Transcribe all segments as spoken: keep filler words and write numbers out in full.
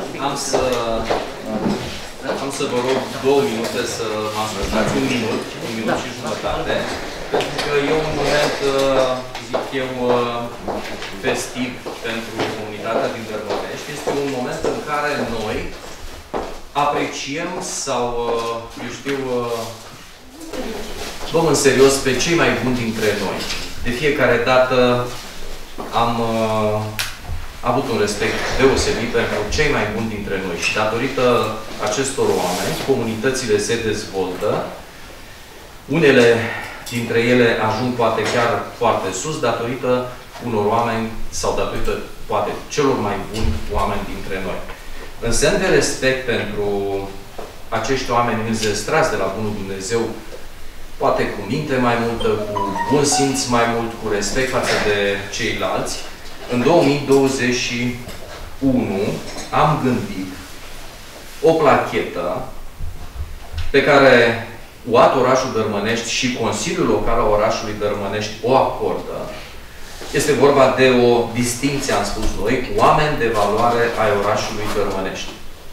Am să, am să vă rog două minute să mă ascultați, un minut, un minut și jumătate, pentru că e un moment, zic eu, festiv pentru comunitatea din Dărmănești. Este un moment în care noi apreciem sau, eu știu, luăm în serios pe cei mai buni dintre noi. De fiecare dată am uh, avut un respect deosebit pentru cei mai buni dintre noi și datorită acestor oameni, comunitățile se dezvoltă, unele dintre ele ajung poate chiar foarte sus datorită unor oameni sau datorită poate celor mai buni oameni dintre noi. În semn de respect pentru acești oameni înzestrați de la Bunul Dumnezeu, poate cu minte mai multă, cu bun simț mai mult, cu respect față de ceilalți, în două mii douăzeci și unu am gândit o plachetă pe care U A T Orașul Dărmănești și Consiliul Local al Orașului Dărmănești o acordă. Este vorba de o distinție, am spus noi, oameni de valoare ai orașului Dărmănești.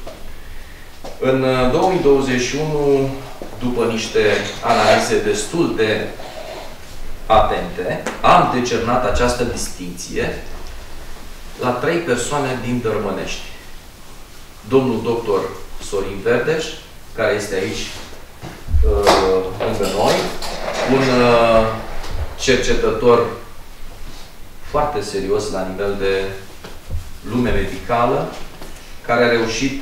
În două mii douăzeci și unu, după niște analize destul de atente, am decernat această distinție la trei persoane din Dărmănești. Domnul doctor Sorin Verdeș, care este aici uh, lângă noi, un uh, cercetător foarte serios la nivel de lume medicală, care a reușit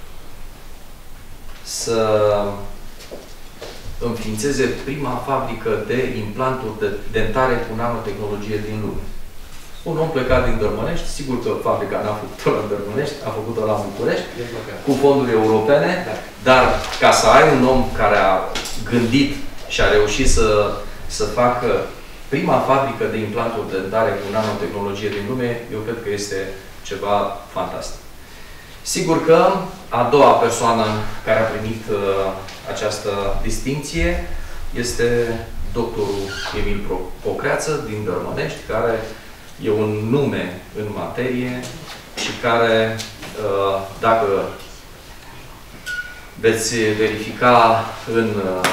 să înființeze prima fabrică de implanturi de dentare cu nanotehnologie din lume. Un om plecat din Dărmănești, sigur că fabrica n-a făcut-o la Dărmănești, a făcut-o la București, cu fonduri europene, dar ca să ai un om care a gândit și a reușit să, să facă prima fabrică de implanturi dentare cu nanotehnologie din lume, eu cred că este ceva fantastic. Sigur că a doua persoană care a primit uh, această distinție este doctorul Emil Pocreață din Dărmănești, care e un nume în materie și care, uh, dacă veți verifica în, uh,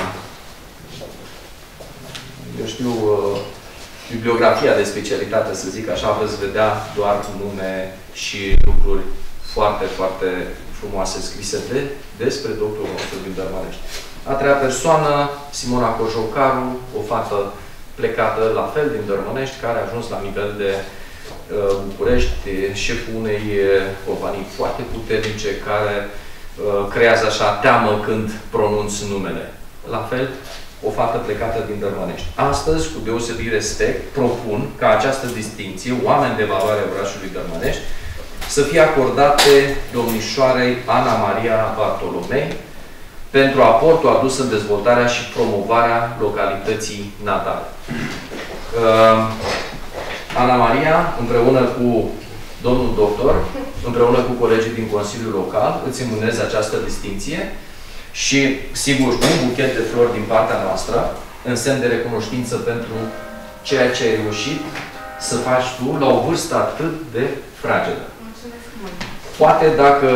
eu știu, uh, bibliografia de specialitate, să zic așa, veți vedea doar nume și lucruri foarte, foarte frumoase scrise de, despre doctorul nostru din Dărmănești. A treia persoană, Simona Cojocaru, o fată plecată la fel din Dărmănești, care a ajuns la nivel de uh, București, șeful unei companii foarte puternice, care uh, creează așa teamă când pronunț numele. La fel, o fată plecată din Dărmănești. Astăzi, cu deosebit respect, propun ca această distinție, oameni de valoare orașului Dărmănești, să fie acordate domnișoarei Ana Maria Bartolomei pentru aportul adus în dezvoltarea și promovarea localității natale. Uh, Ana Maria, împreună cu domnul doctor, împreună cu colegii din Consiliul Local, îți îmânez această distinție și, sigur, un buchet de flori din partea noastră, în semn de recunoștință pentru ceea ce ai reușit să faci tu la o vârstă atât de fragedă. Poate dacă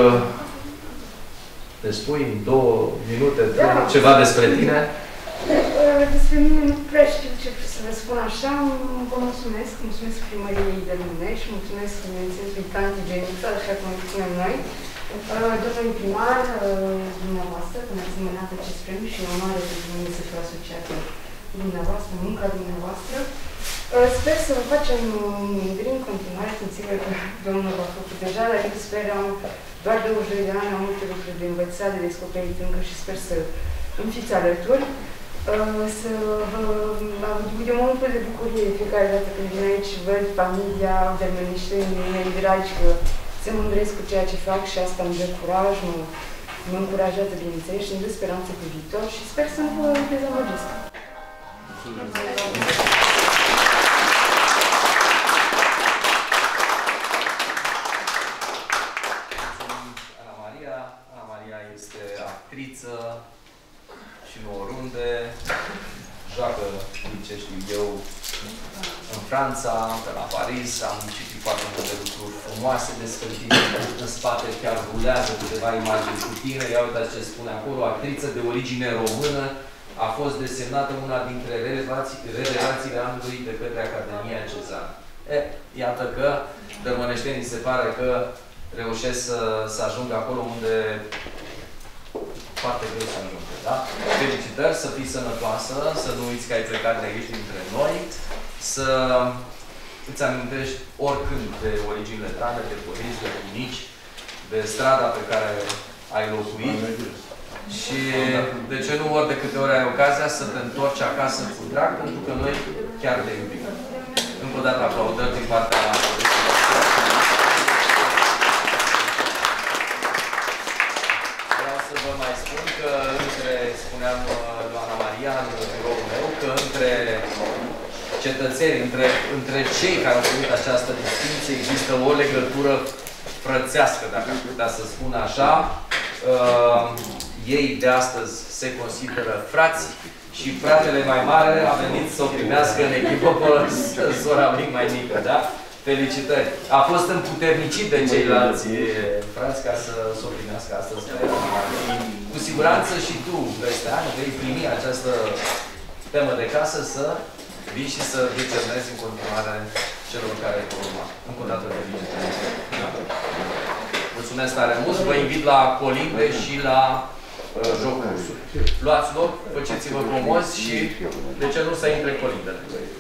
ne spui în două minute da. ceva despre tine. Despre mine nu prea știu ce să vă spun așa. Vă mulțumesc. Mulțumesc primăriei de Dărmănești, mulțumesc, bineînțeles, lui Tanti Genița, așa cum îi spunem noi. Domnului primar, dumneavoastră, că ne-ați semnat acest premiu și onoare pentru mine să fiu asociată cu dumneavoastră, munca dumneavoastră. Sper să vă facem mândri în continuare, sunt sigur că domnul v-a făcut deja, dar eu sper, am doar douăzeci și doi de ani, am multe lucruri de învățat, de descoperit încă și sper să îmi fiți alături. Să vă... Eu mă umplu de bucurie fiecare dată când vin aici, văd familia dărmăneștenii mei dragi, că se mândresc cu ceea ce fac și asta îmi dă curaj, mă, mă încurajează, bineînțeles, și îmi dă speranță pe viitor și sper să nu vă dezamăgesc. Este actriță și nu oriunde, joacă, din ce știu eu, în Franța, pe la Paris, am citit foarte multe lucruri frumoase despre tine. În spate chiar rulează câteva imagini cu tine. Ia uitați ce spune acolo. Actriță de origine română, a fost desemnată una dintre revelațiile anului de către Academia Cezar. E, iată că dărmăneștenii se pare că reușesc să, să ajungă acolo unde foarte greu să ajungă, da? Felicitări, să fii sănătoasă, să nu uiți că ai plecat de aici dintre noi, să îți amintești oricând de originile tale, de părinți, de bunici, de strada pe care ai locuit și de ce nu ori de câte ori ai ocazia să te întorci acasă cu drag, pentru că noi chiar te iubim. Încă o dată aplaudări din partea noastră. Vreau să vă mai spun că între, spuneam doamna Maria, în biroul meu, că între cetățeni, între, între cei care au primit această distinție, există o legătură frățească, dacă am putea să spun așa. Uh, ei de astăzi se consideră frați și fratele mai mare a venit să o primească în echipă pe sora mic mai mică, da? Felicitări! A fost împuternicit de ceilalți frați ca să o primească astăzi. Cu siguranță și tu, peste ani, vei primi această temă de casă să vii și să decernezi în continuare celor care vor urma. Încă o dată felicitări! Da. Mulțumesc tare mult! Vă invit la colinde și la uh, jocuri. Luați loc, faceți-vă comozi și de ce nu să intre colindele?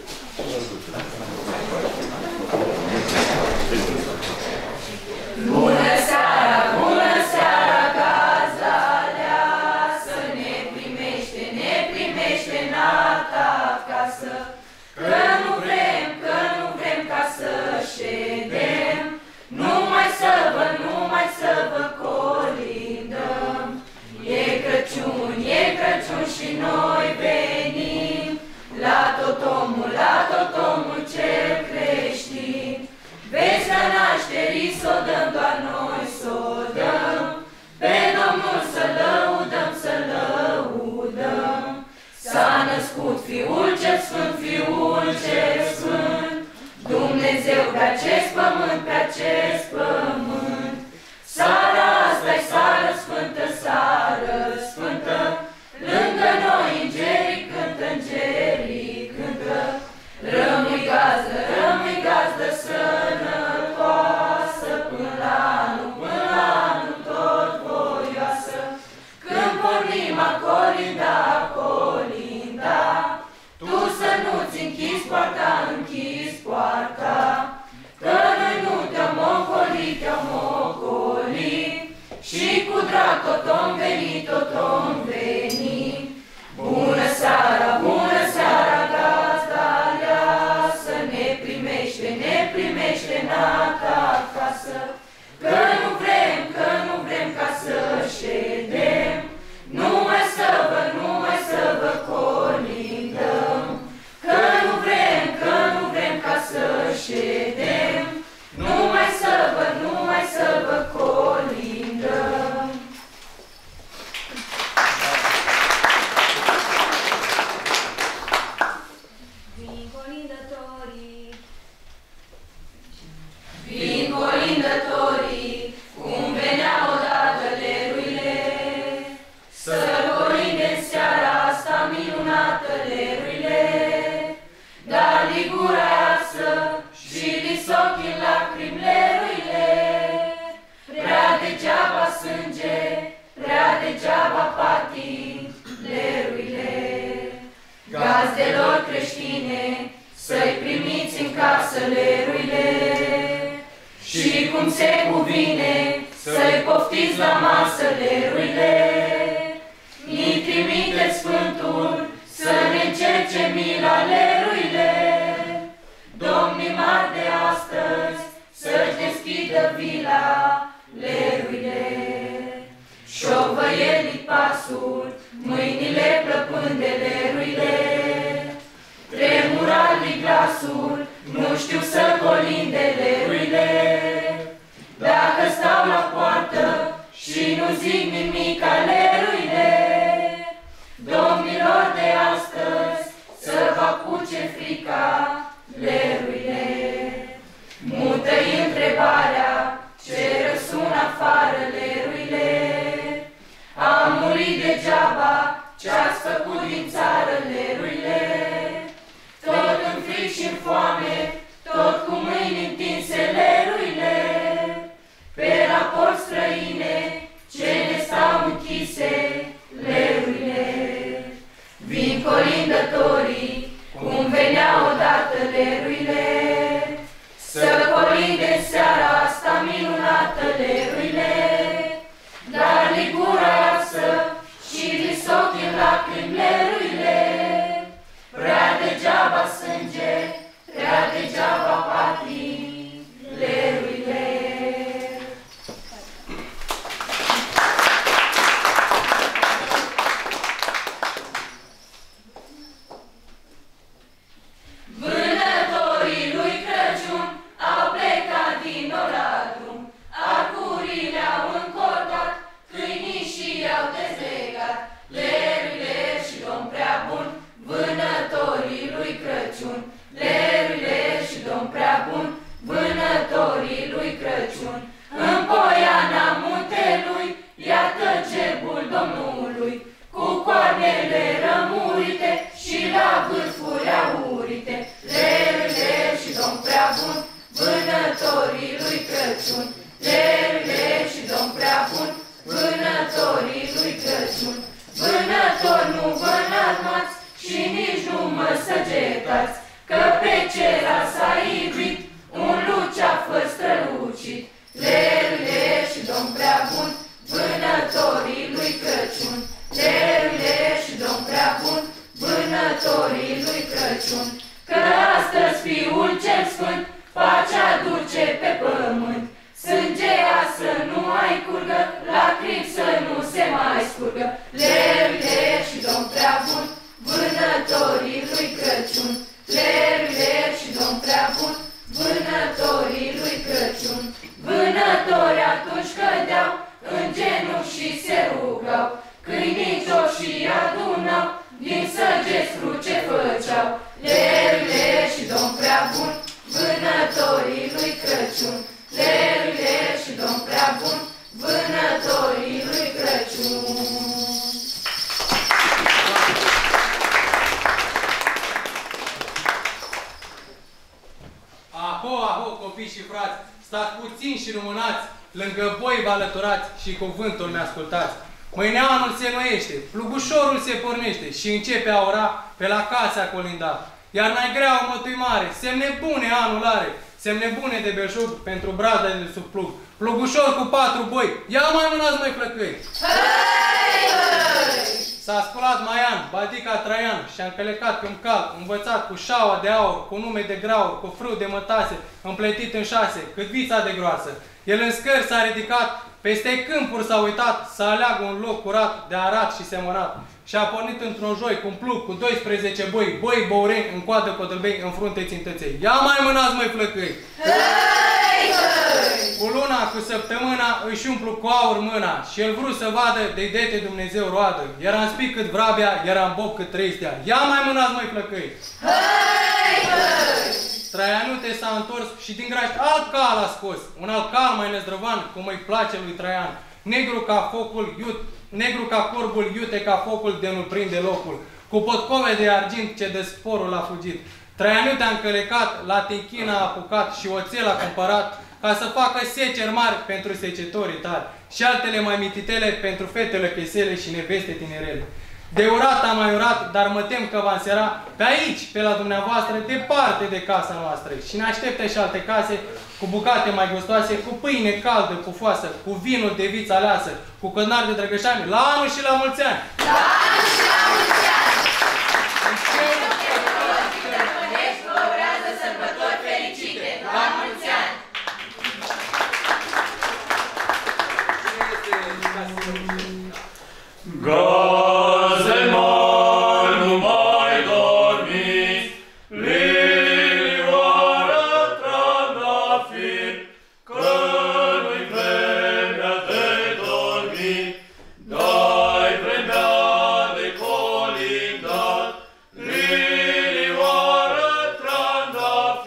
Bună seara, bună seara, gazda aleasă, ne primește, ne primește nata acasă, că nu vrem, că nu vrem ca să ședem, numai să vă, numai să vă colindăm. E Crăciun, e Crăciun și noi venim la tot omul, la tot omul cel creștin. Vestea nașterii s-o dăm, doar noi s-o dăm, pe Domnul să lăudăm, să lăudăm. S-a născut Fiul cel Sfânt, Fiul cel Sfânt, Dumnezeu pe acest pământ, pe acest pământ. Seara asta-i seară sfântă, seară sfântă, lângă noi îngerii cântă, îngerii cântă. Rămâi gazdă, rămâi gazdă sănătoasă, până la anul, până la anul tot voioasă. Când pornim a colinda, a colinda, tu să nu-ți închizi poarta, închizi poarta, că noi nu te-am ocolit, te-am ocolit, și cu drag tot om veni, tot om veni. Bună seara, bună seara, gazda aleasă, ne primește, ne primește nata acasă, că nu vrem, că nu vrem ca să ședem, numai să vă, numai să vă colindăm. Că nu vrem, că nu vrem ca să ședem, numai să vă, numai să vă colindăm. Vin colindătorii, Vin colindătorii, cum venea odată leruile, să colinde în seara asta minunată leruile. Dar ligura iasă și lisochi în lacrimi leruile, prea degeaba sânge, prea degeaba patii leruile. Gazdelor creștine, să-i primiți în casă leruile, și cum se cuvine, să-i poftiți la masă leruile. Ni trimite Sfântul să ne încerce mila leruile. Domnii mari de astăzi să-și deschidă vila leruile. Șovăielic pasul, mâinile plăpând de leruile, tremurat-li glasul, nu știu să colinde leruile. Dacă stau la poartă și nu zic nimic aleruile, domnilor de astăzi să vă apuce frica leruile. Mută-i întrebarea ce răsună afară, leruile. Am murit degeaba ce-ați făcut din țară, leruile. Tot în fric și-n foame, tot cu mâini întinse, leruile. Pe raport străine ce ne stau închise, leruile. Vin colindătorii, cum veneau odată, leruile. Să colinde seara asta minunată, leruile. Dar ligura iasă și risochi în lacrimi, leruile. Prea degeaba sânge, prea degeaba patii, leruile. Vânătorii lui Crăciun au plecat din Oradrum, arcurile au încordat, câinii și i-au dezlegat, leruile și domn prea bun, vânătorii lui Crăciun, leruile și domn prea bun, vânătorii lui Crăciun. În Poiana muntelui, iată gerbul Domnului, cu coarnele rămurite și la vârfuri aurite, leruile și domn prea bun, vânătorii lui Crăciun, leruile și domn prea bun, vânătorii lui Crăciun. Vânători, nu vă înarmați și nici nu mă săgetați, că pe cera s-a ivit un luceafăr strălucit, leruile și domn prea bun, vânătorii lui Crăciun, leruile și domn prea bun, vânătorii lui Crăciun. Că astăzi Fiul cel Sfânt pacea duce pe pământ, sângea să nu mai curgă, lacrimi să nu se mai scurgă, leruile și domn prea bun, vânătorii lui Crăciun, leruile și domn prea bun, vânătorii lui Crăciun. Vânători atunci cădeau în genunchi și se rugau, câinii și adunau, din săgeți cruce făceau, leruile și domn prea bun, vânătorii lui Crăciun, leruile și domn prea bun, vânătorii lui Crăciun. Aho, aho, copii și frați, stați puțin și rămânați, lângă voi vă alăturați și cuvântul mi-ascultați. Mâine anul se noiește, plugușorul se pornește și începe a ora pe la casa colinda. Iar mai grea o mătui mare, semne bune anul are, semne bune de belșug pentru brada de sub plug. Plugușor cu patru boi, ia mai mânați, măi flăcăi! Hei, hei! S-a sculat Maian, badica Traian, și-a încălecat pe un cal, învățat cu șaua de aur, cu nume de graur, cu frâu de mătase, împletit în șase, cât vița de groasă. El în scări s-a ridicat, peste câmpuri s-a uitat, să aleagă un loc curat, de arat și semănat. Și-a pornit într-un joi cu un plug, cu doisprezece boi, boi băureni, în coadă codălbei, în frunte țintăței. Ia mai mânați, măi flăcăi! Hei, hei! Cu luna, cu săptămâna, își umplu cu aur mâna și el vrut să vadă de dete Dumnezeu roadă. Era în spic cât vrabia, era în bob cât treistea. Ia mai mânați, măi flăcăi! Hei, hei! Traianute s-a întors și din graști alt cal a scos. Un alt cal mai năzdrăvan, cum îi place lui Traian. Negru ca focul, iut, negru ca corbul, iute ca focul de nu prinde locul. Cu potcove de argint ce de sporul a fugit. Traianute a încălecat, la tinchina a apucat și oțel a cumpărat, ca să facă seceri mari pentru secetorii tari și altele mai mititele pentru fetele chesele și neveste tinerele. De urat am mai urat, dar mă tem că va însera pe aici, pe la dumneavoastră, departe de casa noastră. Și ne aștepte și alte case cu bucate mai gustoase, cu pâine caldă, pufoasă, cu vinul de viță aleasă, cu cărnari de drăgășani, la anul și la mulți ani! La anul și la mulți ani! Sărbători fericite! La mulți ani! Gaze mari, nu mai dormiți, lilioară trandafir, că nu-i vremea de dormit, dai vremea de colindat, lilioară trandafir.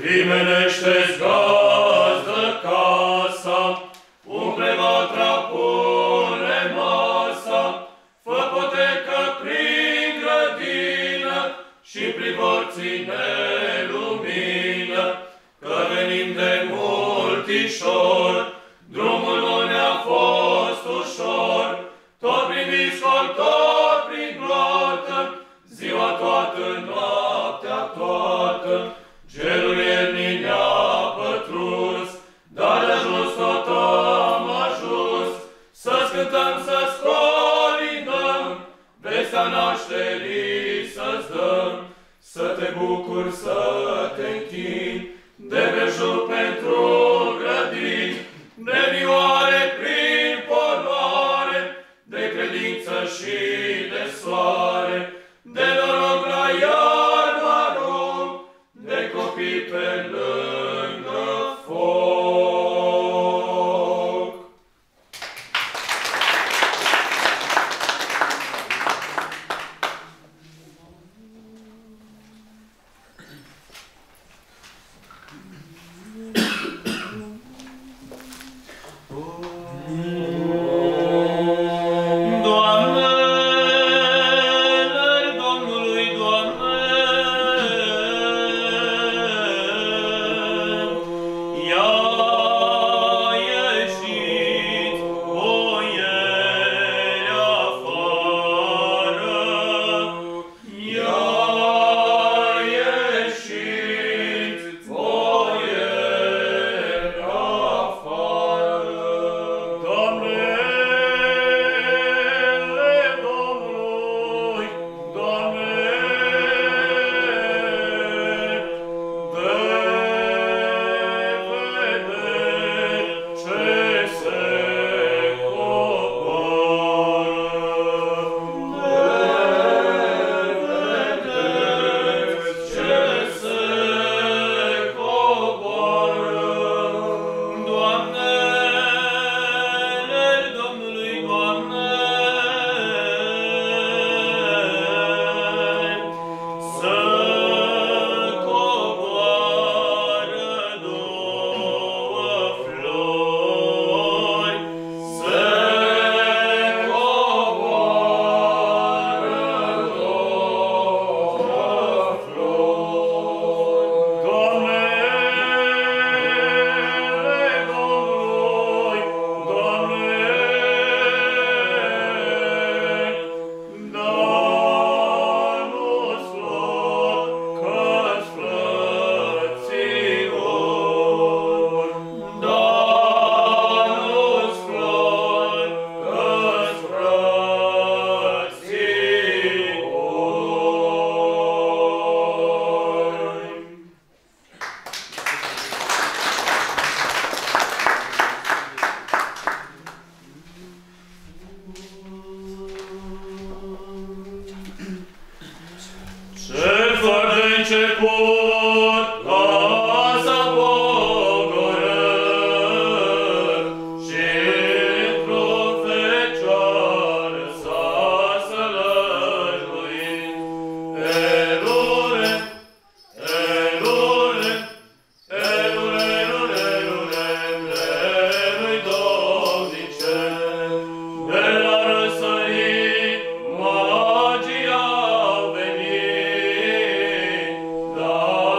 Primește-ți gazdă casa, umple vatra, pune masa, fă potecă prin grădină și privor ține lumină, că venim de multișor, drumul nu ne-a fost ușor, tot prin viscol, tot prin gloată, ziua toată, noaptea toată, cerul iernii ne-a pătrus, dar de ajuns tot am ajuns, să-ți cântăm, să-ți colindăm, vestea nașterii să-ți dăm, să te bucuri, să te închini, de belșug pentru grădini, de vioare prin podoare, de credință și de soare, de noroc la iarnă arom, de copii pe lângă foc. Da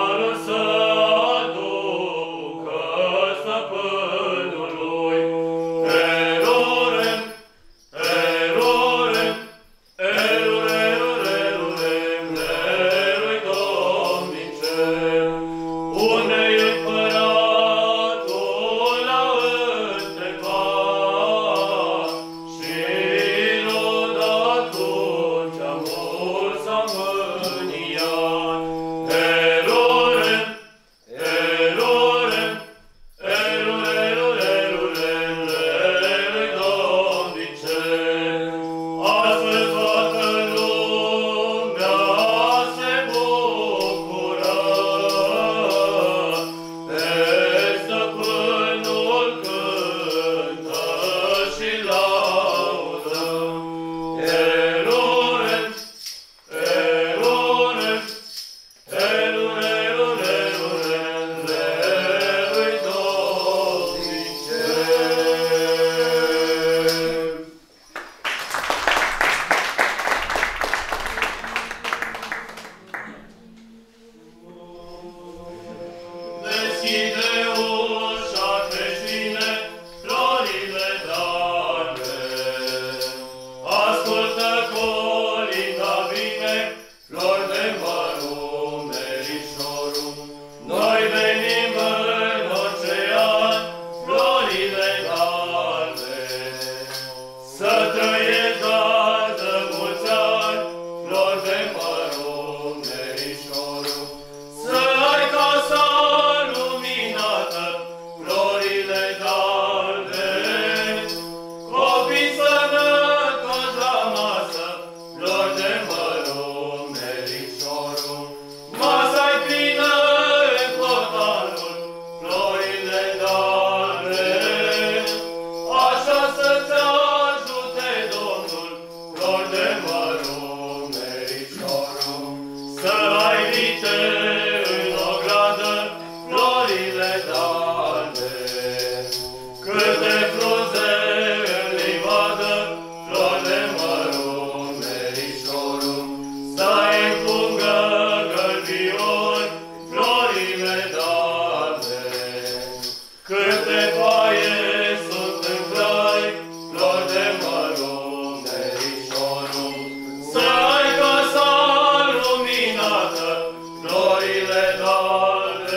să ai vite în ogradă florile tale. Câte frunze în livadă, flori de mărunt, merișorul, să-i împungă gălbiori florile tale. Câte foaie sunt în crai, flori de mărunt, merișorul, să ai casa luminată, florile tale.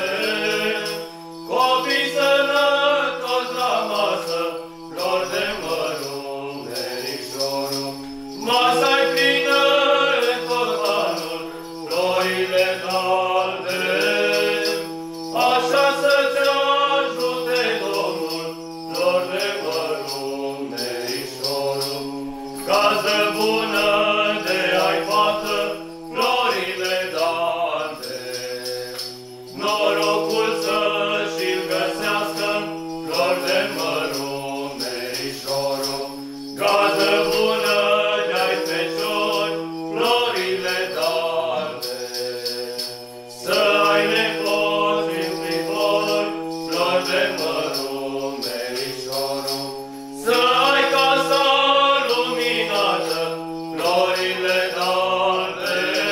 Copii sănătoși la masă, flori de mărunt, merișorul, masa-i plină în tot anul, florile tale. Așa să-ți ajute Domnul, flori de mărunt, merișorul, casă bună de ai fată, florile tale. Norocul să-și-l găsească, flori de mărunt, merișorul, casă bună de-ai feciori, florile tale. Să ai nepoți iubitori, flori de mărunt, merișorul, să ai casa luminată, florile tale.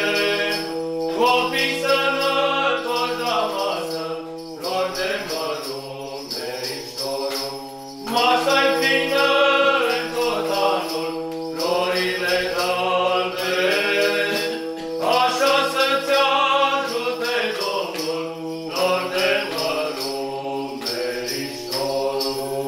Copii sănătoși la masă, flori de mărunt, merișorul, masa-i plină în tot anul, florile tale. Așa să-ți ajute Domnul, flori de mărunt, merișorul.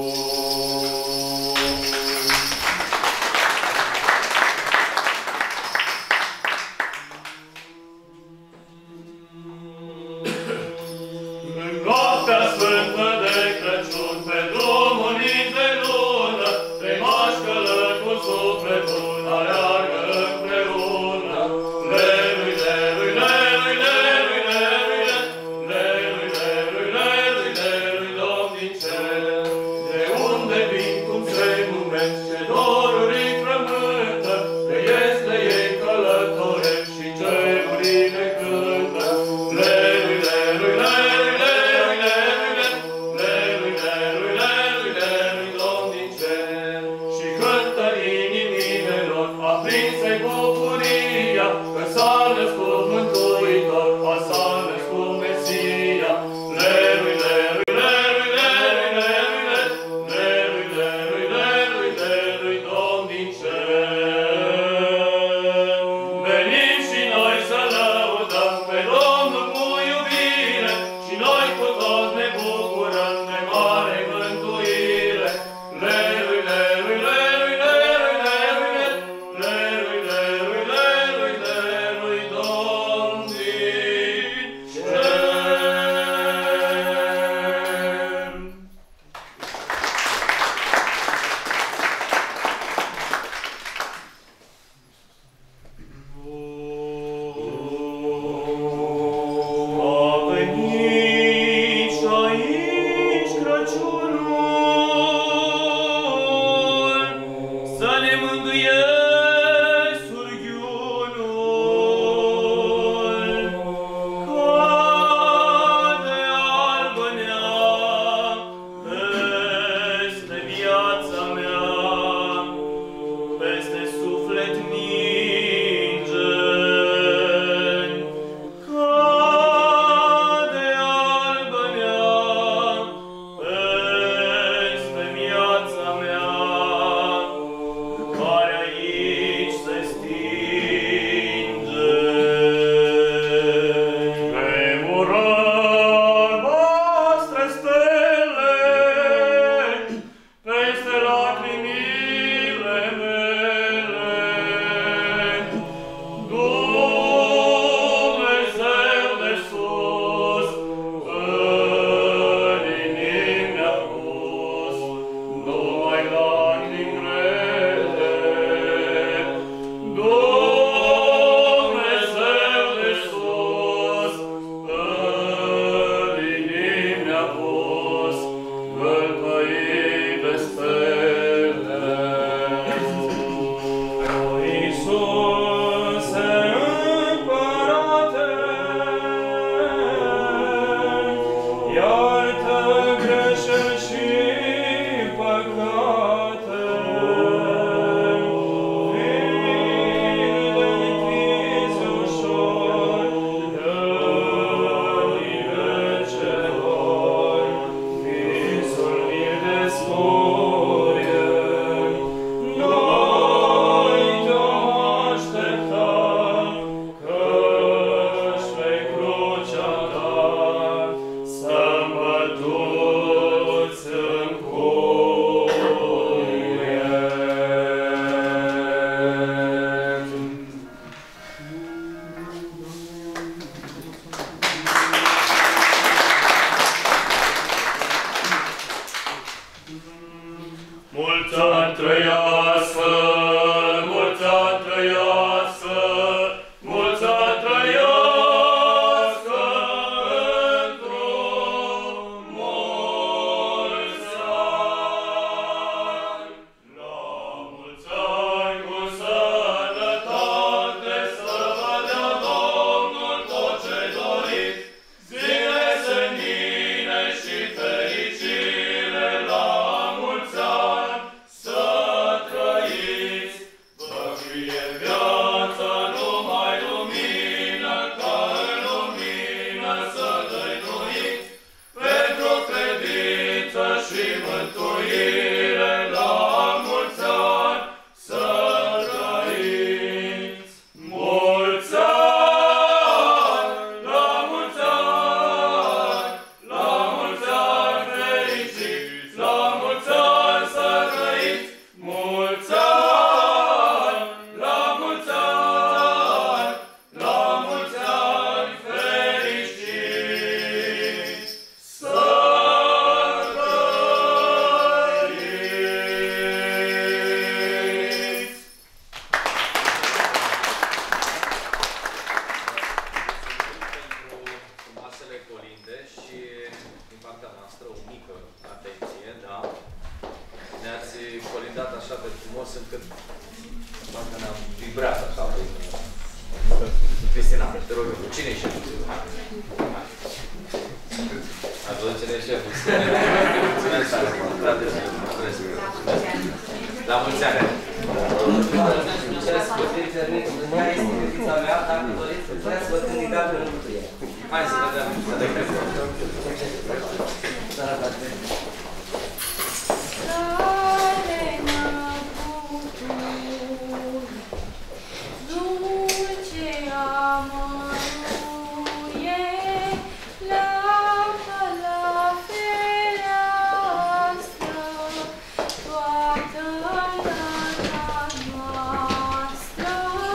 Colinde și din partea noastră o mică atenție, da? Ne-ați colindat așa de frumos încât parcă ne-am vibrat așa pe Cristina, te rog, cine e șeful? Ați văzut cine e șeful? Mulțumesc tare, frate, mulțumesc. La mulți ani! Hai să vedem. Dulce amăruie, lampa la fereastră, toată iarna noastră,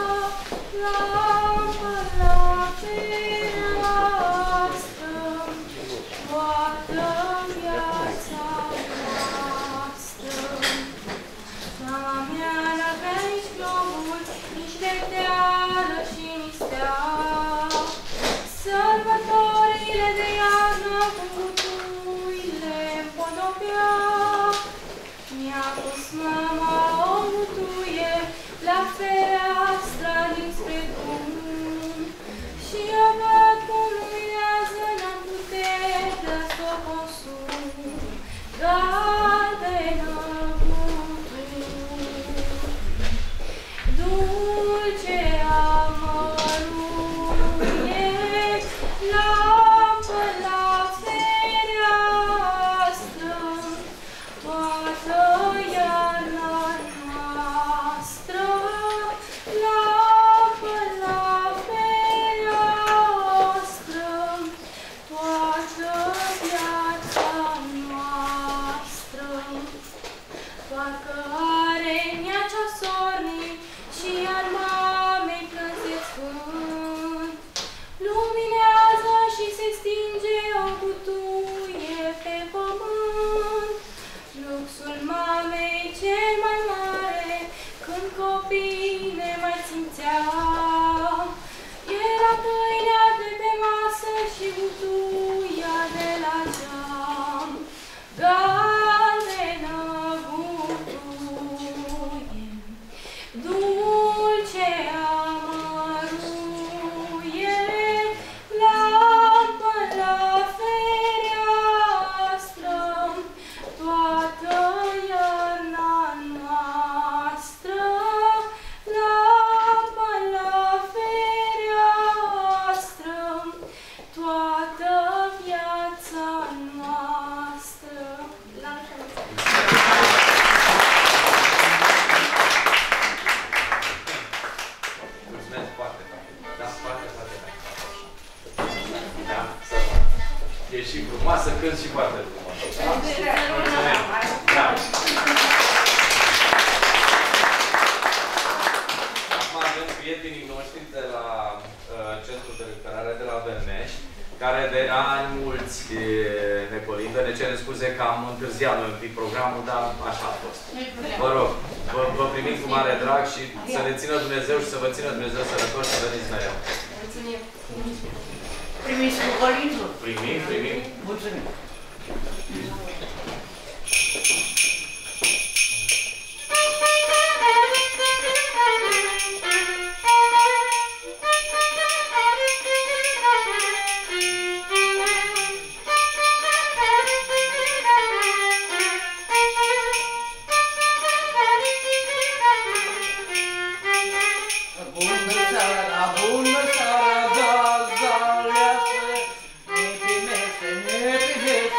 lampa la fereastră, toată viața noastră. Mea n-avea nici globul, nici vedeală și nici stea. Sărbătorile de iarnă cu cutuile împodobea. Mi-a pus mama o mutuie la fereastra dinspre drum și eu văd cum luminează, n-am putere să o consum. Galbenă dulce amăruie, lampă la fereastră, toată iarna noastră, lampă la fereastră, toată viața noastră. Parcă are în ea ceasornic și al mamei plânseți sfânt. Luminează și se stinge o cutuie pe pământ. Luxul mamei cel mai mare, când copiii ne mai simțeau, era pâinea de pe masă și cutuia de la geam. Galbenă butuie, dulce amăruie, lampă la fereastră, toată iarna noastră, lampă la fereastră, toată viața noastră. La Mulțumesc foarte tare. Da, foarte, foarte tare. Da, să vă. Ești și frumoasă, când și foarte frumoasă. Mulțumesc. Da. Acum avem prietenii noștri de la uh, Centrul de Recuperare de la Vermeș, care de ani mulți uh, ne colindă. Ne cerem scuze că am întârziat noi un pic programul, dar așa a fost. Vă rog, vă, vă primim cu mare drag și să ne țină Dumnezeu și să vă țină Dumnezeu sănătoși să veniți mereu. Mulțumim! Primiți cu colindul? Primim, primim. Mulțumim! Bună seara, bună seara, gal, galeasă, ne primește, ne primește.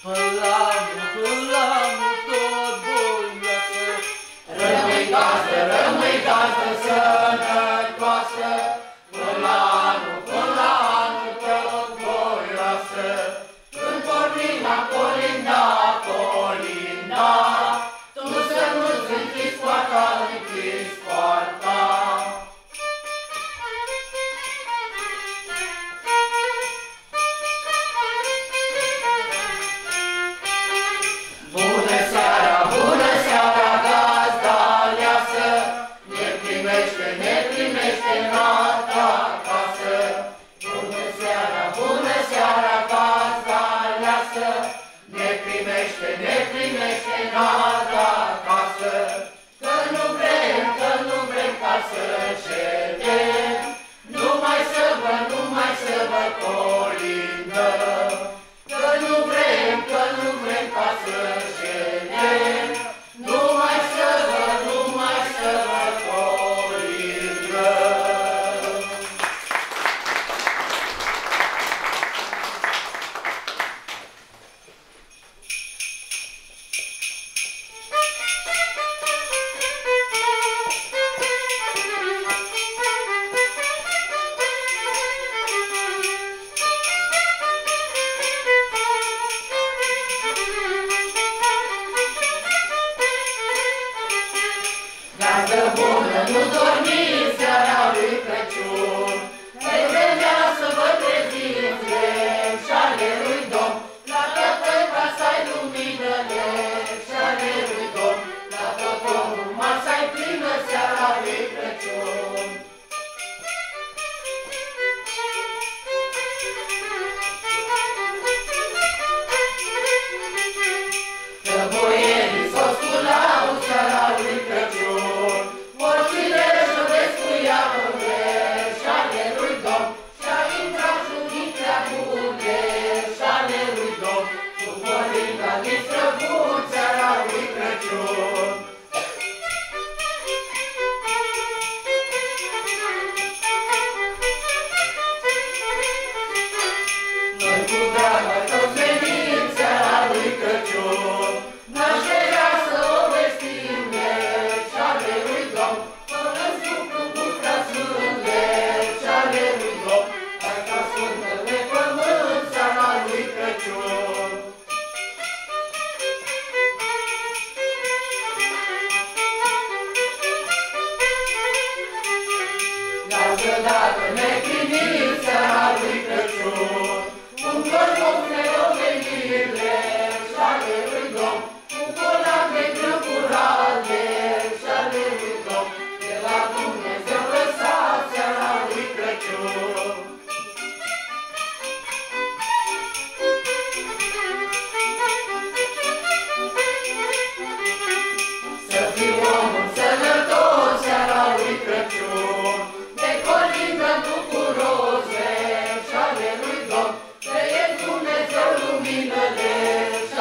Până anul, până anul tot voioasă. Rămâi gazdă, rămâi gazdă sănătoasă, până anul, până anul tot voioasă. Când pornim la colinda, colinda, tu să nu-ți închizi poarta, închizi poarta. Bună seara, bună seara, gazda aleasă, ne primește, ne primește noaptea acasă. Bună seara, bună seara, gazda aleasă, ne primește, ne primește noaptea acasă. Că nu vrem, că nu vrem ca să ședem, numai să vă, numai să vă colindă. Că nu vrem, că nu vrem ca să ședem, numai să vă, numai să vă colindă. Gazdă bună, nu dormiți seara lui Crăciun, de vremea să vă treziți lemn și ale lui Domn, la toată casa-i lumină lemn și ale lui Domn, la tot omul masa-i plină seara lui Crăciun. Că boierii s-o sculau seara lui Crăciun, morțile și-o descuiau în lemn și ale lui Domn, și-a intrat judicea bune și ale lui Domn, cu colinda din străbun seara lui Crăciun. Noi cu dragă toți venim seara lui Crăciun, nașterea să o vestim lemn și ale lui Domn, fără lucru cu frățând lemn și ale lui Domn, Taica Sfântă pe pământ seara lui Crăciun. Gazdă dacă ne primim seara lui Crăciun, un cărmos ne o venit lemn și ale lui Domn, cu colac de grâu curat lemn și ale lui Domn, de la Dumnezeu lăsat seara lui Crăciun. Să fiu omul sănătos seara lui Crăciun, de colindă bucuros lemn și ale lui Domn, trăiesc Dumnezeu lumină lemn și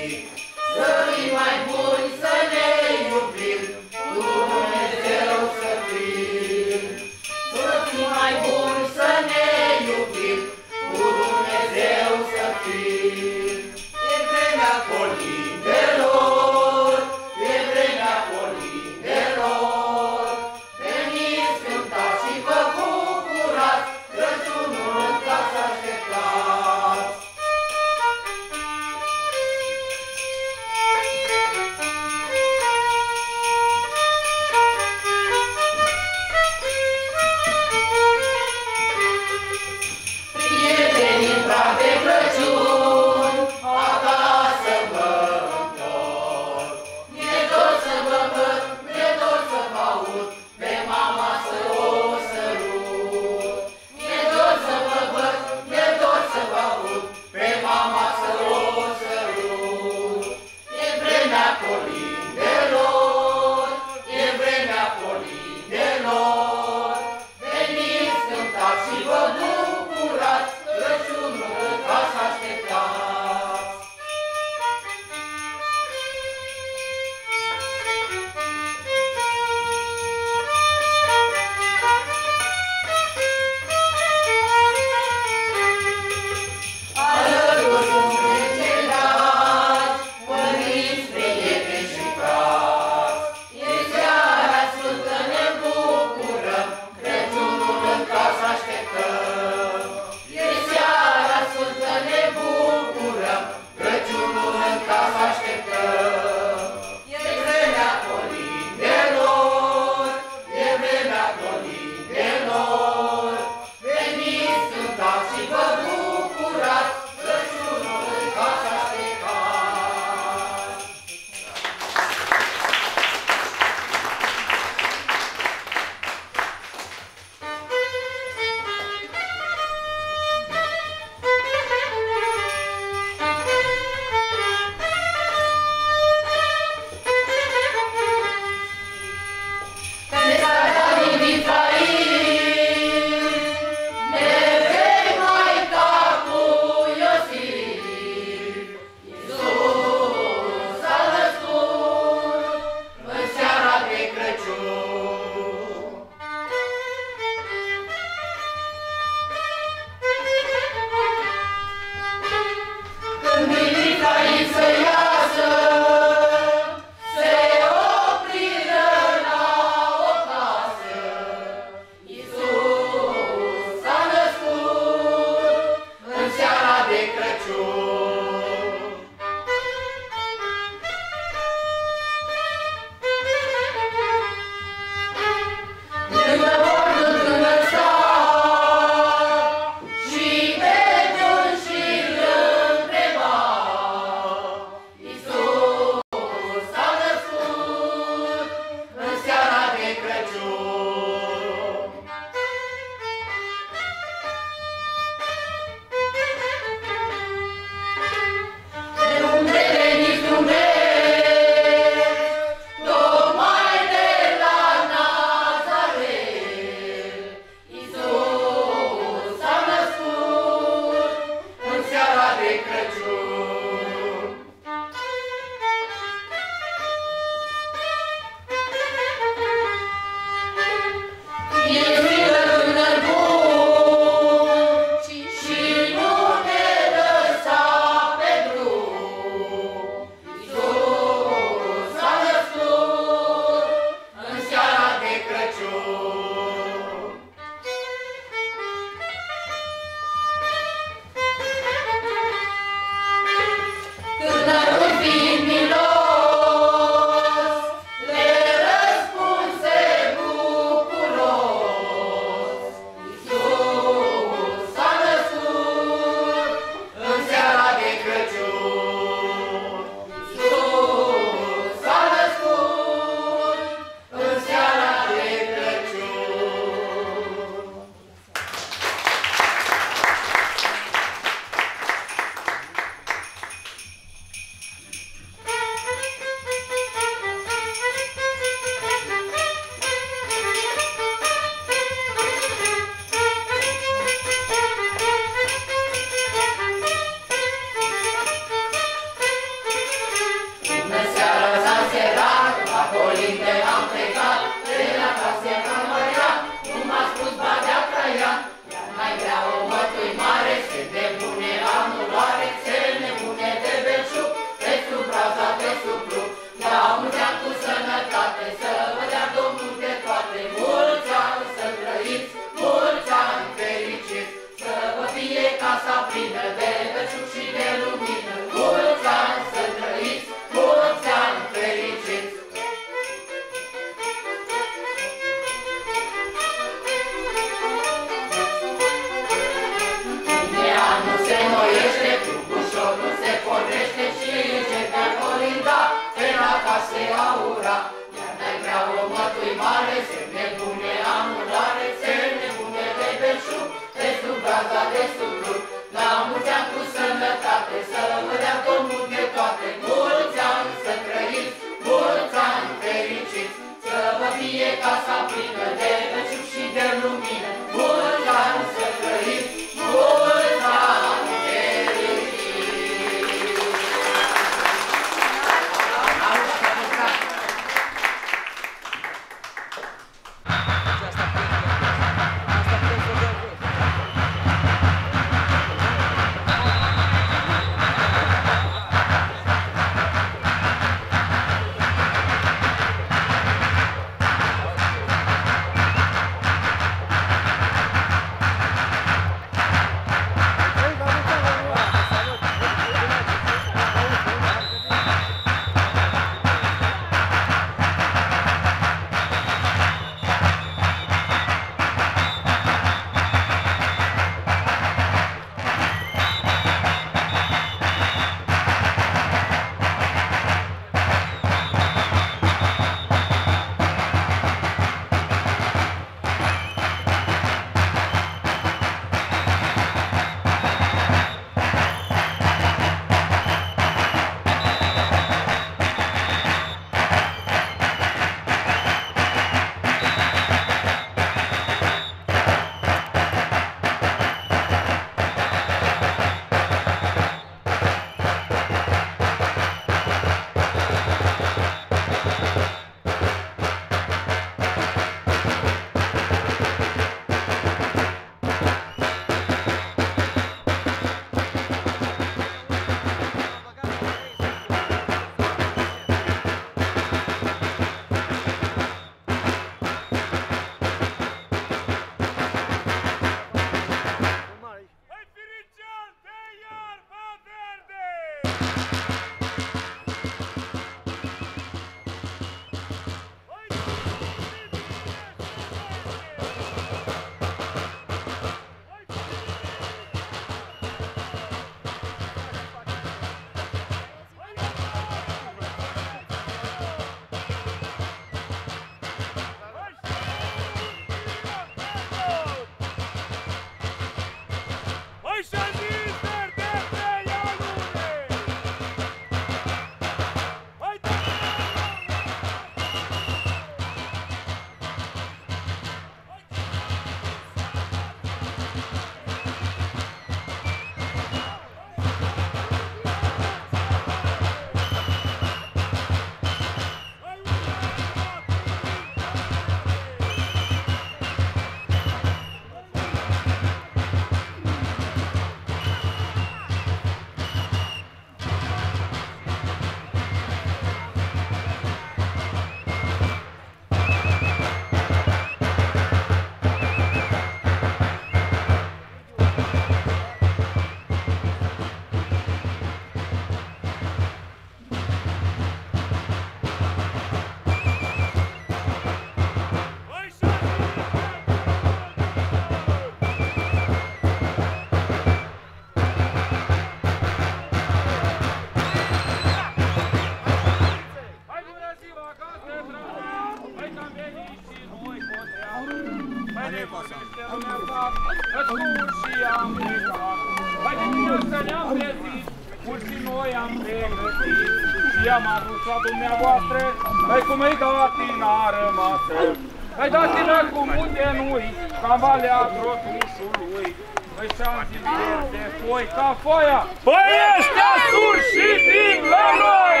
și am plecat. Hai de mult să ne-am trezit, mult și noi am pregătit. Și am adus la dumneavoastră, hai cum îi datina rămasă. Hai dați-ne cu muntenui, ca valea trotușului. Păi și-am zis de foi ca foaia. Păi ăștia surși și din la noi!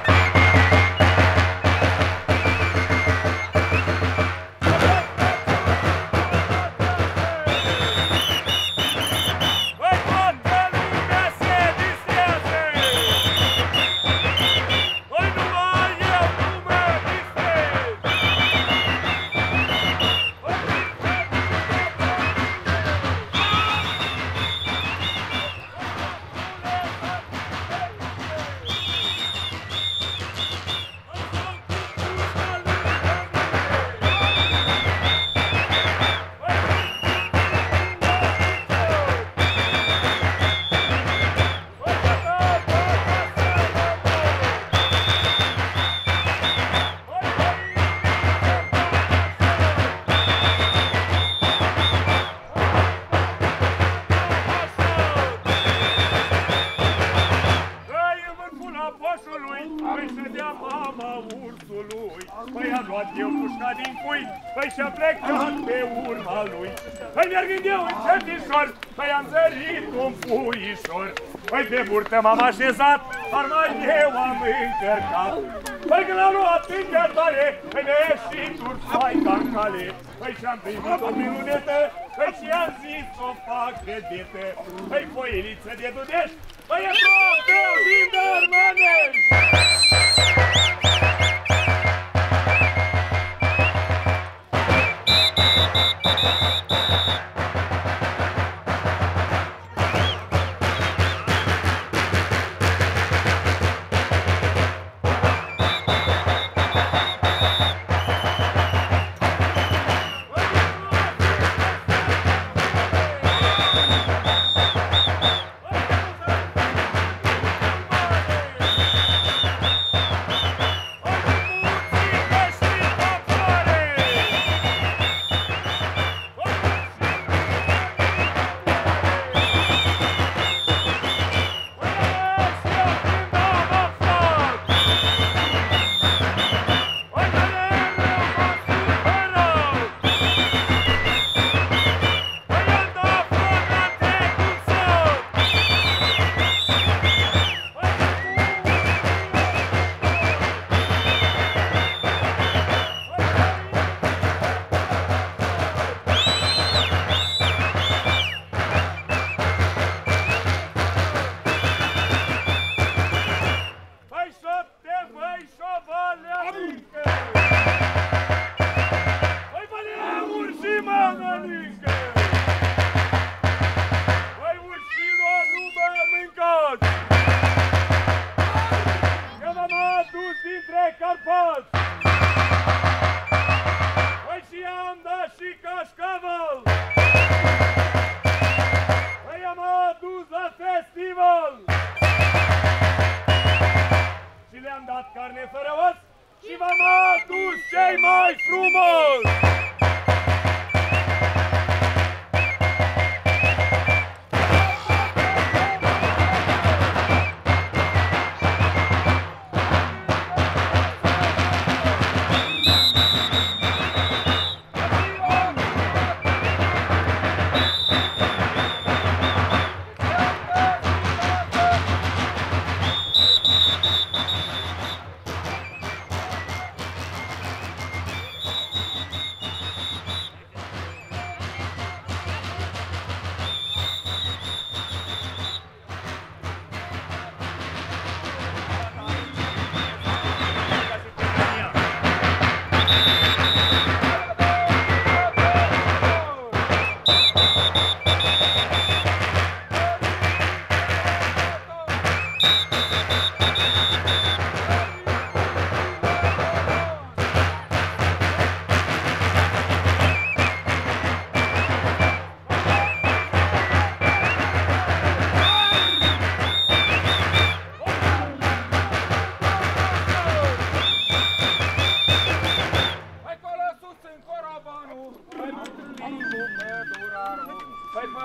Păi și-a plecat pe urma lui. Păi mergând eu încetișor, păi am zărit un puișor. Păi pe burtă m-am așezat, dar mai eu am încărcat. Păi când l-am luat în gheatoare, păi mi-a ieșit ursai ca în cale. Păi și-am primit-o prin lunetă, păi și-am zis o fac de dete. Păi foiliță de dudești, păi e trofeu din Dărmănești.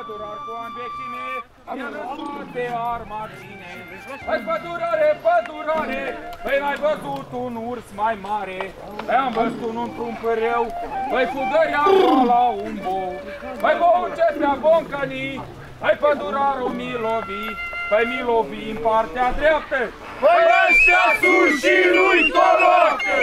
pădurar cu ani vecine, i-am răsmat de arma ține. Hai pădurare, pădurare, păi n-ai văzut un urs mai mare, păi am văzut unul într-un păreu, păi fugărea la un bou. Păi bou începea boncănii, hai pădurarul mi-lovi, păi mi-lovi în partea dreaptă, păi ăștia sunt și lui tolocă!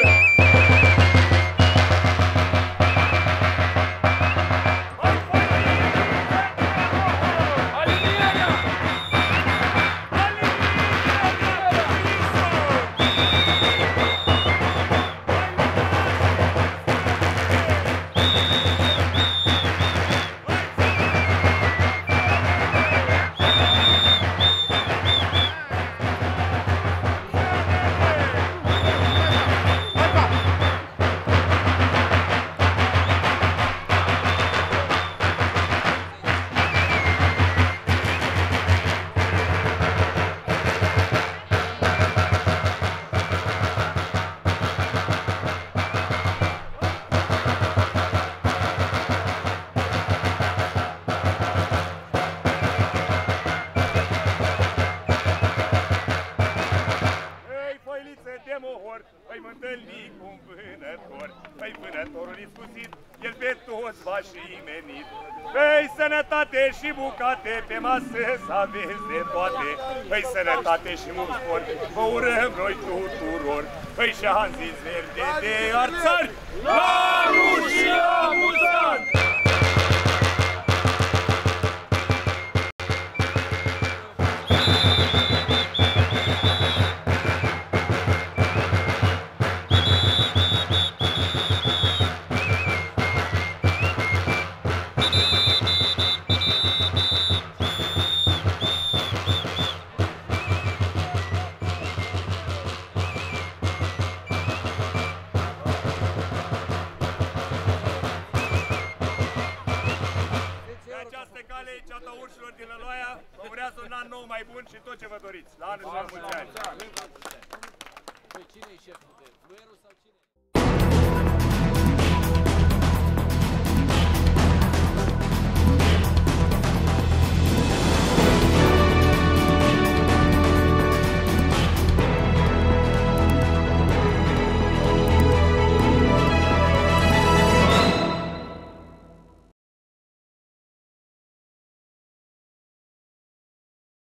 Sănătate și bucate pe masă să aveți de toate. Păi sănătate și mult spor, vă urăm noi tuturor. Păi și am zis verde de arțari, la ruși amuzant! Mai bun și tot ce vă doriți. La anul și la mulți ani! Cine-i șeful de fluierul?